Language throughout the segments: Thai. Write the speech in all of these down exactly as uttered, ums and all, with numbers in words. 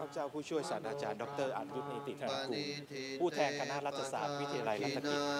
เจ้าผู้ช่วยศาสตราจารย์ดรอนุรุต เนติธนกูลผู้แทนคณะรัฐศาสตร์วิทยาลัยรัฐกิจ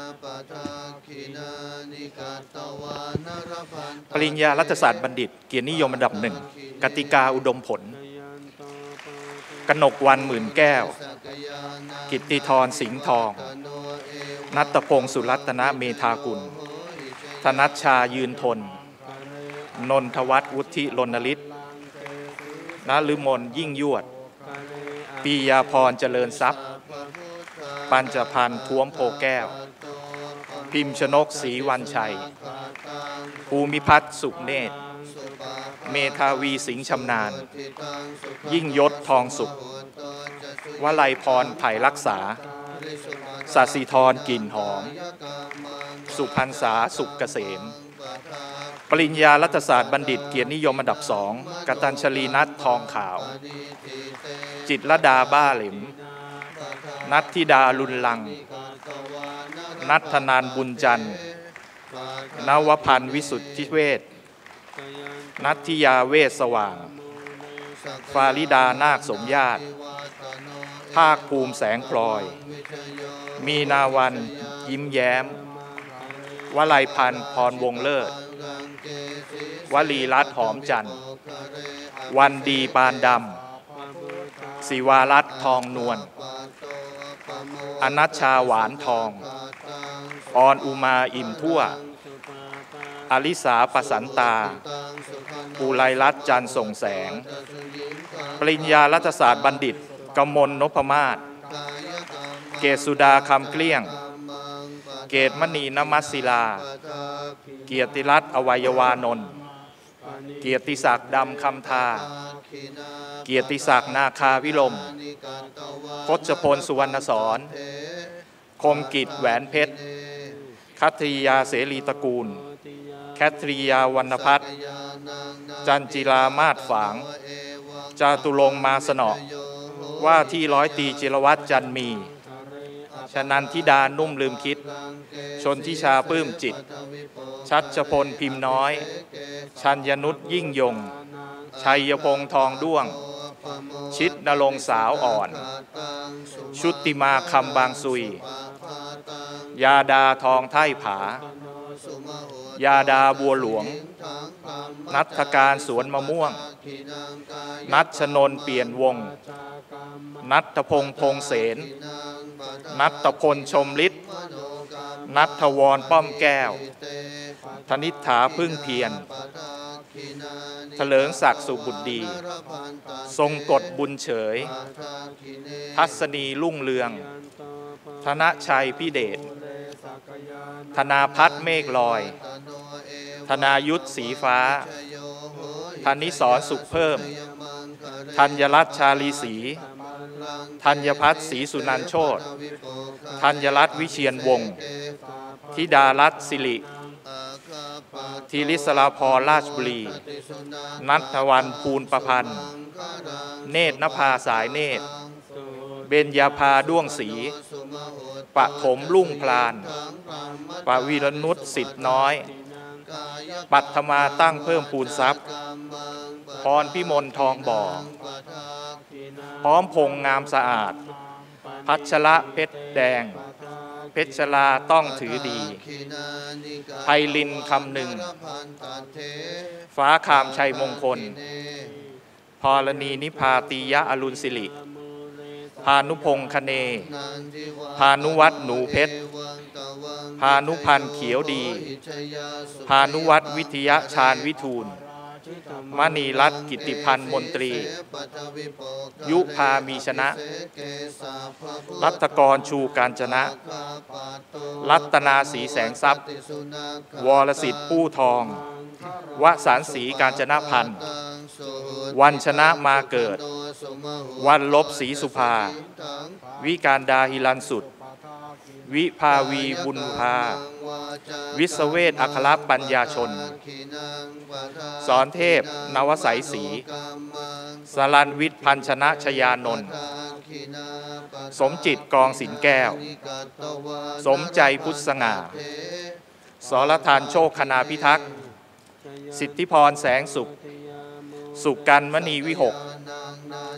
ปริญญารัฐศาสตร์บัณฑิตเกียรตินิยมอันดับหนึ่งกติกาอุดมผลกนกวรรณหมื่นแก้วกิตติธรสิงห์ทองณัฐพงศ์สุรัตนเมธากุลธนัชชายืนทนนนทวัฒน์วุฒิรณฤทธิ์นฤมลยิ่งยวดปียาพรเจริญทรัพย์ปัญจพันธ์ท้วมโพแก้วพิมพ์ชนกศรีวันชัยภูมิพัฒน์สุขเนตรเมธาวีสิงห์ชำนาญยิ่งยศทองสุขวลัยพรไผ่รักษาสัสิธรกลิ่นหอมสุพรรณษาสุขเกษมปริญญารัฐศาสตร์บัณฑิตเกียรตินิยมอันดับสองกตัญชลีนัททองขาวจิตรลดาบ้าเหล็มนัทธิดาลุนลังนัทธนานบุญจันทร์นวพันธ์วิสุทธิเวชนัทธิยาเวศสว่างฟาริดานาคสมญาติภาคภูมิแสงพลอยมีนาวันยิ้มแย้มวลัยพันธ์พรวงเลิศวลีรัตน์หอมจันทร์วันดีปานดำศิวารัตน์ทองนวลอนัชชาหวานทองออนอุมาอิ่มทั่วอลิสาประสันตาอุไลรัตน์จันทร์ส่งแสงปริญญารัฐศาสตร์บัณฑิตกมลนพมาศเกศสุดาคำเกลี้ยงเกตมณีนมัสศิลาเกียรติรัตน์อวัยวานนท์เกียรติศักดิ์ดำคำทาเกียรติศักดิ์นาคาวิลมพจพลสุวรรณสอนคมกิจแหวนเพชรคัตริยาเสรีตระกูลแคทริยาวรรณพัฒน์จันจิรามาศฝางจาตุรงค์มาสนอว่าที่ร้อยตีจิรวัตรจันมีชนันทิดานุ่มลืมคิดชนทิชาปลื้มจิตชัชพลพิมพ์น้อยชัญญนุชยิ่งยงชัยพงษ์ทองด้วงชิดนรงค์สาวอ่อนชุติมาคำบางซุยยาดาทองไท่ผายาดาบัวหลวงนัทการสวนมะม่วงนัชนนท์เปลี่ยนวงนัทพงษ์พงเสนนัทพลชมฤทธิ์นัทวรป้อมแก้วธนิษฐาพึ่งเพียรเถลิงศักดิ์สุบุตรดีทรงกฎบุญเฉยทัศนีรุ่งเรืองธนชัยพิเดชธนาพัฒน์เมฆลอยธนายุทธสีฟ้าธนิสรสุขเพิ่มธัญรัตน์ชาลีศรีธัญพัฒน์ศรีสุนันท์โชติธัญรัตน์วิเชียรวงศ์ธิดารัตน์สิริธีริศราพรราชบุรีนัทวันภูลประพันธ์เนตรนภาสายเนตรเบญญาภาด้วงศรีปฐมรุ่งพลานปวีรนุชสิทธิ์น้อยปัทมาตั้งเพิ่มพูนทรัพย์พรพิมลทองบ่อพร้อมพงษ์งามสะอาดพัชระเพชรแดงเพชรลาต้องถือดีไพลินคำหนึ่งฟ้าคามชัยมงคลพรณีนิพาตียะอรุณสิริพานุพงษ์คเนพานุวัฒน์หนูเพชรพานุพันธ์เขียวดีพานุวัฒน์วิทยาชาญวิทูลมณีรัตน์กิตติพันธ์มนตรียุพามีชนะรัตกรชูการจนะรัตนาสีแสงทรัพย์วรสิทธิ์ผู้ทองวสันต์ศรีการจนะพันธ์วันชนะมาเกิดวันลบศรีสุภาวิการดาหิรันสุดวิภาวีบุญภาวิศเวศอัครปัญญาชนสอนเทพนวสัยศรีสรัญวิทย์พันชนะชยานนท์สมจิตกองสินแก้วสมใจพุทธสง่าสรทานโชคคณาพิทักษ์สิทธิพรแสงสุขสุกันมณีวิหก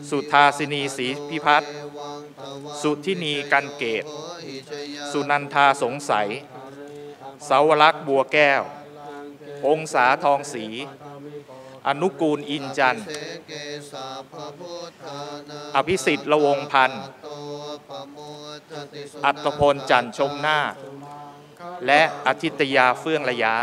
สุทาสินีศรีพิพัฒน์สุทินีกันเกตสุนันทาสงสัยเสาวลักษณ์บัวแก้วองศาทองศรีอนุกูลอินจันทร์อภิสิทธิ์ละวงพันธ์อัตพลจันทร์ชมหน้าและอาทิตยาเฟื่องระยะ